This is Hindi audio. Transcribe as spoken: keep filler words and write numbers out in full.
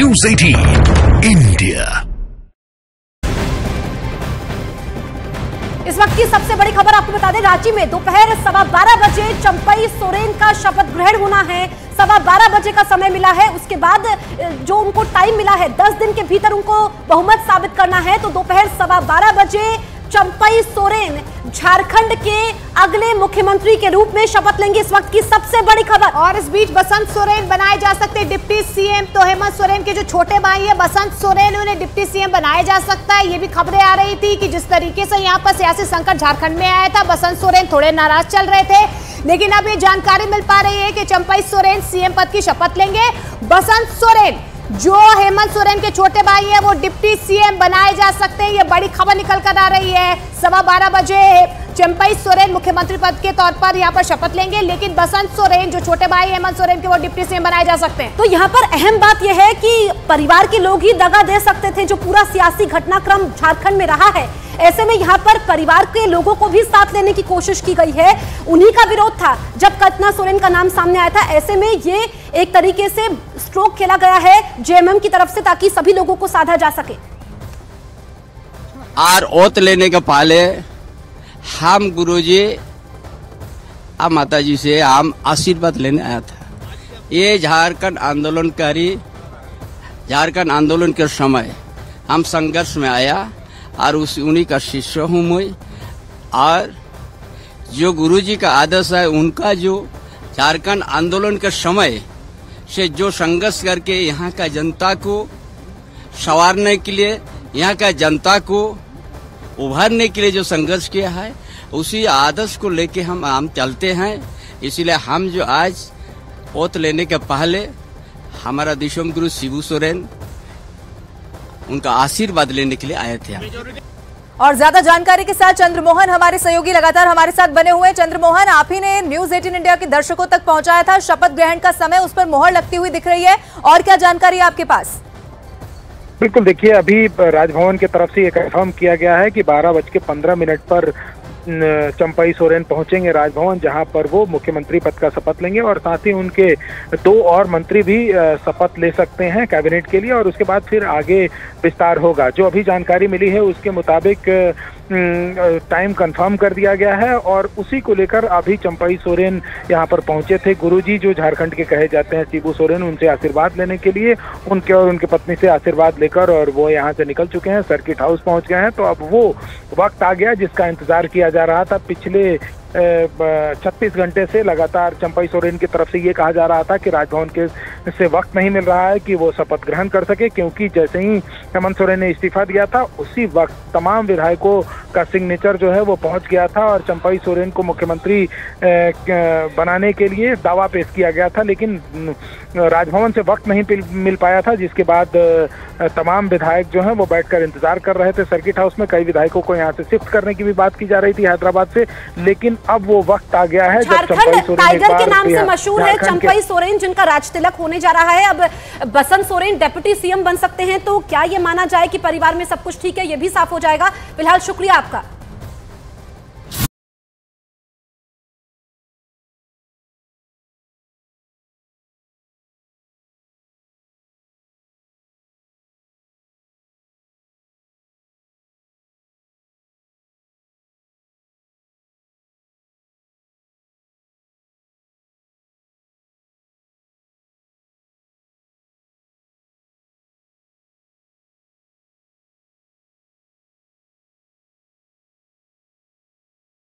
न्यूज़ अठारह इंडिया। इस वक्त की सबसे बड़ी खबर आपको बता दें, रांची में दोपहर सवा बारह बजे चंपई सोरेन का शपथ ग्रहण होना है। सवा बारह बजे का समय मिला है। उसके बाद जो उनको टाइम मिला है, दस दिन के भीतर उनको बहुमत साबित करना है। तो दोपहर सवा बारह बजे चंपई सोरेन झारखंड के अगले मुख्यमंत्री के रूप में शपथ लेंगे। इस वक्त की सबसे बड़ी खबर। और इस बीच बसंत सोरेन बनाए जा सकते डिप्टी सीएम। तो हेमंत सोरेन के जो छोटे भाई है बसंत सोरेन, उन्हें डिप्टी सीएम बनाया जा सकता है। ये भी खबरें आ रही थी कि जिस तरीके से यहाँ पर सियासी संकट झारखंड में आया था, बसंत सोरेन थोड़े नाराज चल रहे थे। लेकिन अब ये जानकारी मिल पा रही है कि चंपई सोरेन सीएम पद की शपथ लेंगे। बसंत सोरेन जो हेमंत सोरेन के छोटे भाई है वो डिप्टी सीएम बनाए जा सकते हैं। ये बड़ी खबर निकल कर आ रही है। सवा बारह बजे चंपई सोरेन मुख्यमंत्री पद के तौर पर यहाँ पर शपथ लेंगे, लेकिन बसंत सोरेन जो छोटे भाई हेमंत सोरेन के वो डिप्टी सीएम बनाए जा सकते हैं। तो यहाँ पर अहम बात यह है कि परिवार के लोग ही दगा दे सकते थे। जो पूरा सियासी घटनाक्रम झारखंड में रहा है, ऐसे में यहाँ पर परिवार के लोगों को भी साथ लेने की कोशिश की गई है। उन्हीं का विरोध था जब कल्पना सोरेन का नाम सामने आया था। ऐसे में ये एक तरीके से स्ट्रोक खेला गया है जेएमएम की तरफ से, ताकि सभी लोगों को साधा जा सके। और ओत लेने के पहले हम गुरुजी अब माता जी से हम आशीर्वाद लेने आया था। ये झारखंड आंदोलनकारी झारखंड आंदोलन के समय हम संघर्ष में आया और उस उन्हीं का शिष्य हूँ मैं। और जो गुरुजी का आदर्श है, उनका जो झारखंड आंदोलन के समय से जो संघर्ष करके यहाँ का जनता को संवारने के लिए, यहाँ का जनता को उभारने के लिए जो संघर्ष किया है, उसी आदर्श को लेके हम हम चलते हैं। इसीलिए हम जो आज ओत लेने के पहले हमारा दिशोम गुरु शिबू सोरेन उनका आशीर्वाद लेने के लिए आए थे। और ज्यादा जानकारी के साथ चंद्रमोहन हमारे सहयोगी लगातार हमारे साथ बने हुए हैं। चंद्रमोहन, आप ही ने न्यूज अठारह इंडिया के दर्शकों तक पहुंचाया था शपथ ग्रहण का समय, उस पर मोहर लगती हुई दिख रही है। और क्या जानकारी है आपके पास? बिल्कुल, देखिए अभी राजभवन की तरफ से ये कंफर्म किया गया है कि बारह बज के पंद्रह मिनट पर चंपई सोरेन पहुंचेंगे राजभवन, जहां पर वो मुख्यमंत्री पद का शपथ लेंगे और साथ ही उनके दो और मंत्री भी शपथ ले सकते हैं कैबिनेट के लिए। और उसके बाद फिर आगे विस्तार होगा। जो अभी जानकारी मिली है उसके मुताबिक टाइम कंफर्म कर दिया गया है और उसी को लेकर अभी चंपई सोरेन यहां पर पहुंचे थे। गुरुजी जो झारखंड के कहे जाते हैं शिबू सोरेन, उनसे आशीर्वाद लेने के लिए, उनके और उनके पत्नी से आशीर्वाद लेकर और वो यहां से निकल चुके हैं, सर्किट हाउस पहुंच गए हैं। तो अब वो वक्त आ गया जिसका इंतजार किया जा रहा था। पिछले छत्तीस घंटे से लगातार चंपई सोरेन की तरफ से ये कहा जा रहा था कि राजभवन के से वक्त नहीं मिल रहा है कि वो शपथ ग्रहण कर सके, क्योंकि जैसे ही हेमंत सोरेन ने इस्तीफा दिया था उसी वक्त तमाम विधायकों का सिग्नेचर जो है वो पहुंच गया था और चंपई सोरेन को मुख्यमंत्री बनाने के लिए दावा पेश किया गया था। लेकिन राजभवन से वक्त नहीं मिल पाया था, जिसके बाद तमाम विधायक जो हैं वो बैठकर इंतजार कर रहे थे सर्किट हाउस में। कई विधायकों को यहाँ से शिफ्ट करने की भी बात की जा रही थी हैदराबाद से, लेकिन अब वो वक्त आ गया है जब चंपई सोरेन टाइगर के नाम से मशहूर है चंपई सोरेन, जिनका राज तिलक होने जा रहा है। अब बसंत सोरेन डिप्टी सीएम बन सकते हैं। तो क्या ये माना जाए कि परिवार में सब कुछ ठीक है? ये भी साफ हो जाएगा। फिलहाल शुक्रिया आपका।